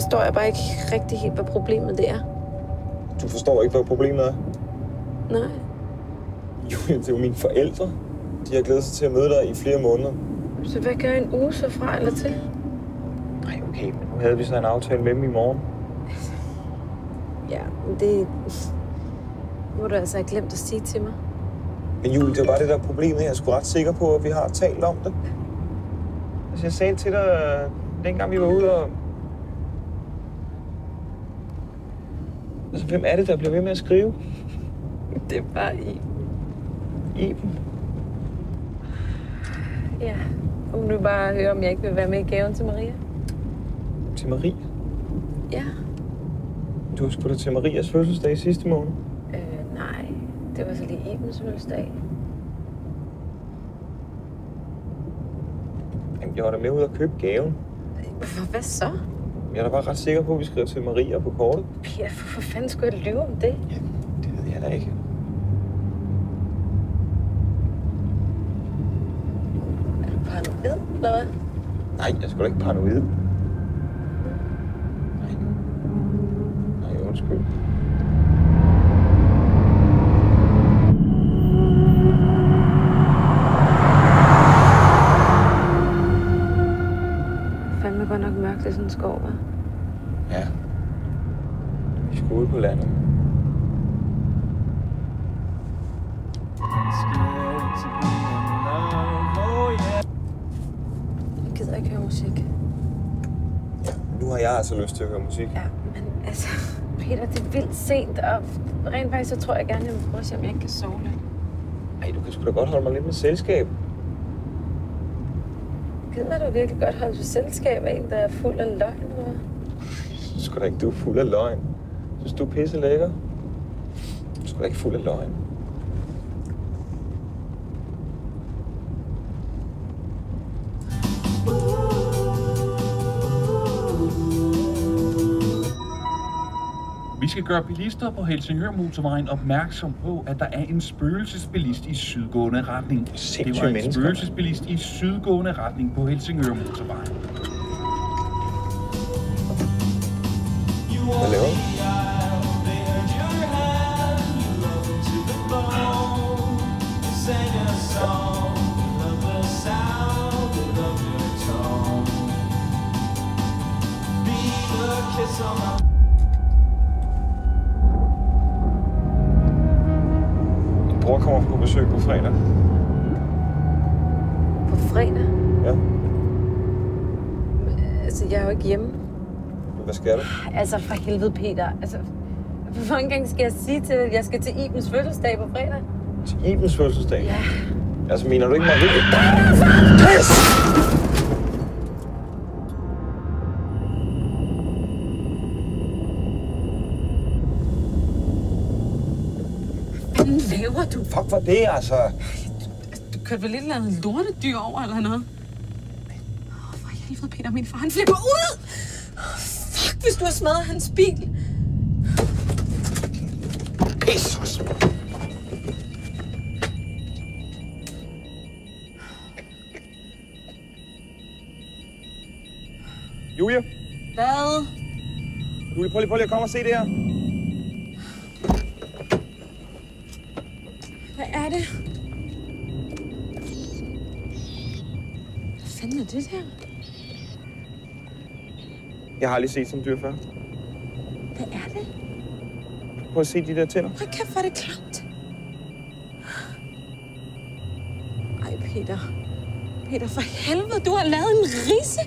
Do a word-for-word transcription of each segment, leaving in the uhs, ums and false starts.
forstår jeg bare ikke rigtig helt, hvad problemet det er. Du forstår ikke, hvad problemet er? Nej. Julia, det er jo mine forældre. De har glædet sig til at møde dig i flere måneder. Så hvad gør en uge så fra eller til? Nej, okay, men nu havde vi så en aftale med dem i morgen. Ja, men det må du altså have glemt at sige til mig. Men Julie, det var bare det der problem, jeg er sgu ret sikker på, at vi har talt om det. Altså, jeg sagde til dig, dengang vi var ude og... Altså, hvem er det, der bliver ved med at skrive? Det er bare I. Iben. Ja, hun vil bare høre, om jeg ikke vil være med i gaven til Maria. Til Marie? Ja. Du har sgu da til Marias fødselsdag sidste måned. Øh, nej. Det var så lige Ibens fødselsdag. Jamen, jeg var da med ud og købe gaven. Hvad så? Jeg er da bare ret sikker på, at vi skriver til Maria på kortet. Pia, for fanden skulle jeg lyve om det? Ja, det ved jeg da ikke. Er du paranoid, eller hvad? Nej, jeg skulle da ikke paranoid. Nej. Nej, undskyld. Fandme godt nok mørkt i sådan en skov, hva'? Ja. Vi skal ud på landet. Jeg gider ikke høre musik. Ja, nu har jeg altså lyst til at høre musik. Ja, men altså, Peter, det er vildt sent, og rent faktisk så tror jeg gerne, jeg vil prøve at se, om jeg ikke kan sove lidt. Ej, du kan sgu da godt holde mig lidt med selskab. Gider du virkelig godt holde til selskab af en, der er fuld af løgn, eller? Sgu da ikke, du er fuld af løgn. Synes du er pisse lækker? Sgu da ikke fuld af løgn. Vi skal gøre bilister på Helsingør-motorvejen opmærksom på, at der er en spøgelsesbilist i sydgående retning. Det var en spøgelsesbilist i sydgående retning på Helsingør-motorvejen. Hvad laver du? Min bror kommer på besøg på fredag. På fredag? Ja. Altså, jeg er jo ikke hjemme. Hvad skal du? Altså, for helvede, Peter. Altså, hvor mange gange skal jeg sige til, at jeg skal til Ibens fødselsdag på fredag? Til Ibens fødselsdag? Ja. Altså, mener du ikke Marie? Pis! Hvad laver du? Fuck for det, altså. Du kørte vel lidt eller andet lortedyr over, eller noget? Åh, for helvede, Peter. Min far, han flipper ud! Fuck, hvis du har smadret hans bil. Pis! Julia? Hvad? Julia, prøv lige, prøv lige at komme og se det her. Hvad er det? Hvad fanden er det der? Jeg har aldrig set sådan en dyr før. Hvad er det? Prøv at se de der tænder. Hvor kæft, hvor er det klamt. Ej, Peter. Peter, for helvede, du har lavet en ridse.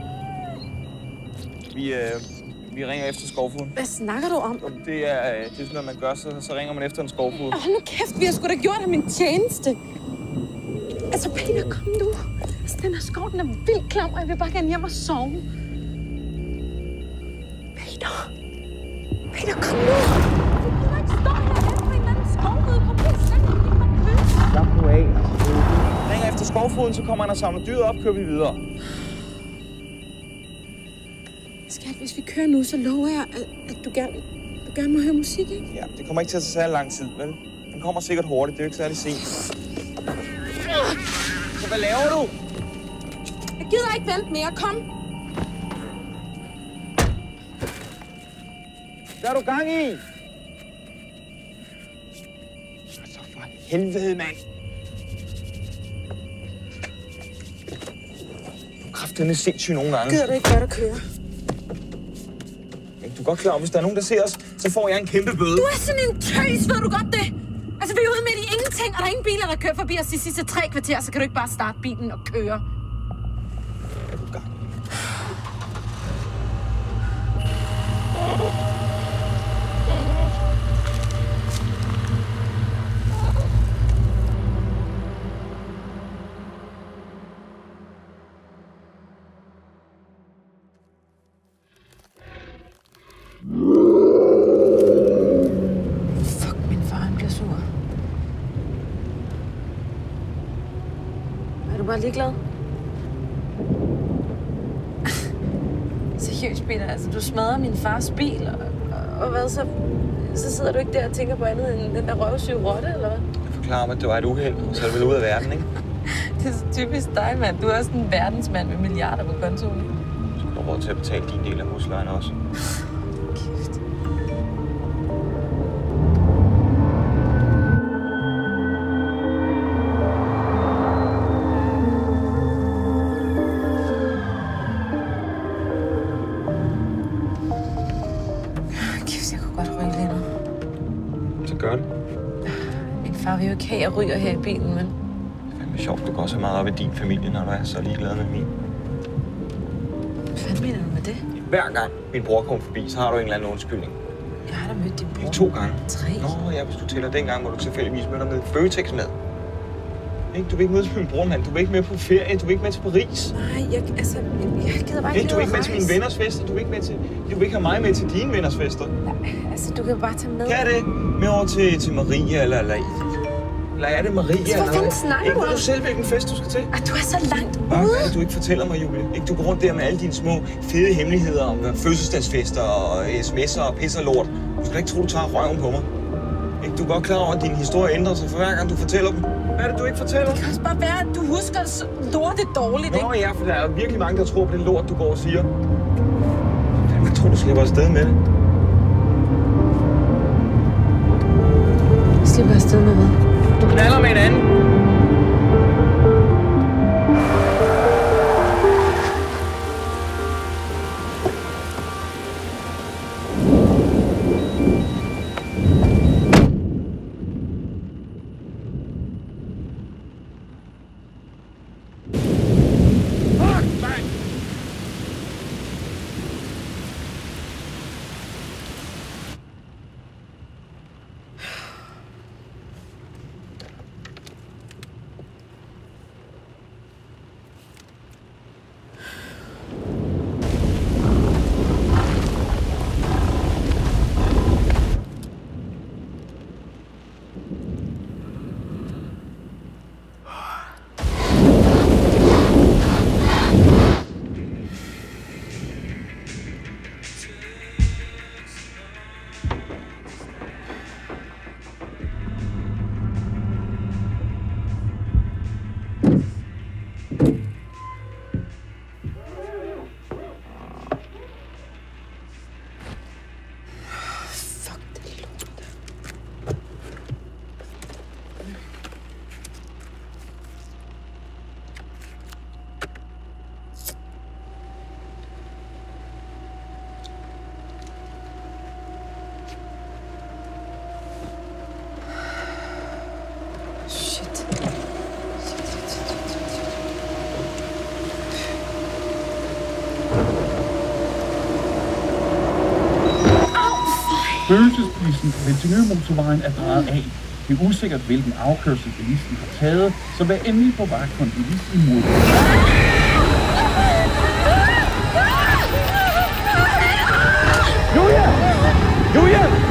Vi, øh, vi ringer efter skovfuglen. Hvad snakker du om? Det er, øh, det er sådan noget, man gør, så, så ringer man efter en skovfugl. Hold nu kæft, vi har sgu da gjort ham en tjeneste. Altså, Peter, kom nu. Altså, den her skov, den er vildt klam, og jeg vil bare gerne hjem og sove. Peter. Peter, kom nu. Du kan ikke stå herhen på en eller anden skovfugl. Kom helt selv, du kan ikke bare købe. Slap nu af. Vi ringer efter skovfuglen, så kommer han og samler dyret op, kører vi videre. Skat, hvis vi kører nu, så lover jeg, at, at du, gerne, du gerne må høre musik, ikke? Ja, det kommer ikke til at tage særlig lang tid, vel? Den kommer sikkert hurtigt, det er jo ikke særlig sent. Så hvad laver du? Jeg gider ikke vente mere, kom. Hvad er du gang i? Altså for helvede, mand. Du er kraftedeme sindssyg nogle gange. Gider du ikke godt at køre? Du er godt klar, hvis der er nogen, der ser os, så får jeg en kæmpe bøde. Du er sådan en tøs, ved du godt det? Altså, vi er ude midt i ingenting, og der er ingen biler, der kører forbi os de sidste tre kvarter, så kan du ikke bare starte bilen og køre. Er du gang? Bare ligeglad. Seriøst, Peter, altså du smadrer min fars bil, og, og, og hvad så? Så sidder du ikke der og tænker på andet end den der røvsyge rotte, eller hvad? Jeg forklarer mig, at det var et uheld, så er du vel ude af verden, ikke? Det er så typisk dig, mand. Du er også en verdensmand med milliarder på kontoen. Så har du råd til at betale din del af huslejen også. Kæft. Gør det. Min far vil jo ikke have, at jeg ryger her i bilen, men... Det er fandme sjovt, du går så meget op i din familie, når du er så ligeglad med min. Hvad fanden mener du med det? Hver gang min bror kommer forbi, så har du en eller anden undskyldning. Jeg har da mødt din bror. To gange. Tre? Nå ja, hvis du tæller dengang, hvor du tilfældigvis mødte med Føtex med. Ikke? Du vil ikke mødes med min bror, mand. Du vil ikke med på ferie. Du vil ikke med til Paris. Nej, jeg, altså, jeg, jeg gider bare ikke. Du vil ikke med til mine venners fester. Du vil ikke med til... Du vil ikke have mig med til dine venners fester. Ja, altså, du kan jo bare tage med. Kan det? Med over til, til Maria, eller... Eller, eller er det Maria? Så hvad fanden snakker du om? Ikke du selv, hvilken fest du skal til? Ah, du er så langt ude. Hvad er det, du ikke fortæller mig, Julie? Ikke? Du går rundt der med alle dine små, fede hemmeligheder om fødselsdagsfester og sms'er og pis og lort. Du skal ikke tro, du tager røven på mig. Ikke? Du er godt klar over, at din historie ændrer sig for hver gang, du fortæller dem. Hvad er det, du ikke fortæller? Det kan også bare være, at du husker lortet dårligt, ikke? Nå ja, for der er virkelig mange, der tror på det lort, du går og siger. Jeg tror, du slipper afsted med det. Slipper afsted med hvad? Du knaller med en anden. Spøgelsesbilisten på Helsingør-motorvejen er drejet af. Det er usikkert, hvilken afkørsel bilisten har taget, så vær endelig på vagt for en bilist imod. Julia! Julia!